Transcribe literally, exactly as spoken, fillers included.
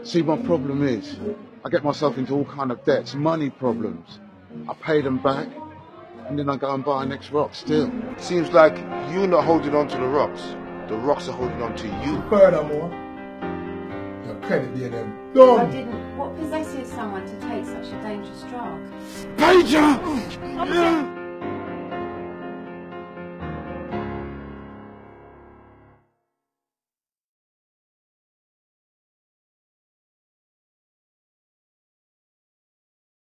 See, my problem is, I get myself into all kind of debts, money problems. I pay them back, and then I go and buy a next rock still. Seems like you're not holding on to the rocks. The rocks are holding on to you. Furthermore, your credit being them dumb. I didn't. What possesses someone to take such a dangerous drug? Danger!